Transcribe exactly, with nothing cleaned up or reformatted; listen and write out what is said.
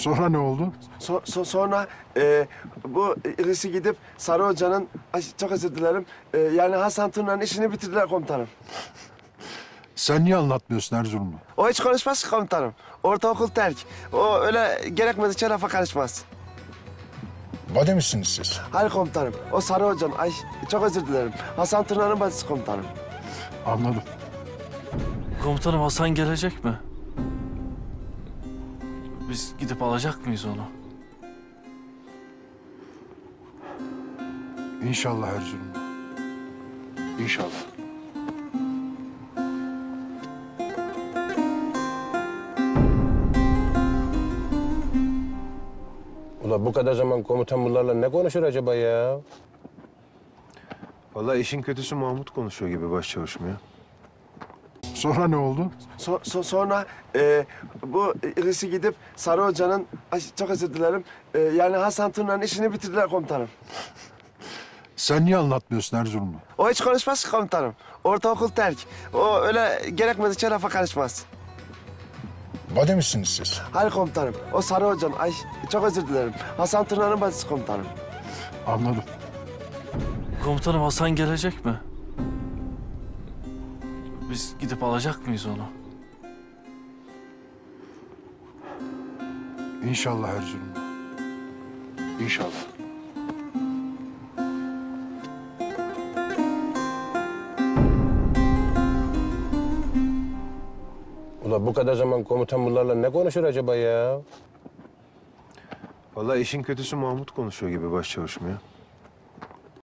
Sonra ne oldu? So- so- sonra e, bu irisi gidip Sarı Hoca'nın, ay, çok özür dilerim, e, yani Hasan Turna'nın işini bitirdiler komutanım. Sen niye anlatmıyorsun Erzurumlu? O hiç konuşmaz ki komutanım. Ortaokul terk. O öyle gerekmedikçe lafa karışmaz. Bade misiniz siz? Hayır komutanım. O Sarı Hoca'nın, ay çok özür dilerim. Hasan Turna'nın bacısı komutanım. Anladım. Komutanım Hasan gelecek mi? Biz gidip alacak mıyız onu? İnşallah Erzurumlu. İnşallah. Ula bu kadar zaman komutan bunlarla ne konuşur acaba ya? Vallahi işin kötüsü Mahmut konuşuyor gibi başçavuşum ya. Sonra ne oldu? So- so- sonra e, bu irisi gidip Sarı Hoca'nın, ay, çok özür dilerim, e, yani Hasan Turna'nın işini bitirdiler komutanım. Sen niye anlatmıyorsun Erzurumlu? O hiç konuşmaz ki komutanım. Ortaokul terk. O öyle gerekmedikçe lafa karışmaz. Bade misiniz siz? Hayır komutanım. O Sarı Hoca'nın, ay çok özür dilerim. Hasan Turna'nın bacısı komutanım. Anladım. Komutanım Hasan gelecek mi? Biz gidip alacak mıyız onu? İnşallah Erzurumlu. İnşallah. Ula bu kadar zaman komutan bunlarla ne konuşur acaba ya? Vallahi işin kötüsü Mahmut konuşuyor gibi başçavuşum ya.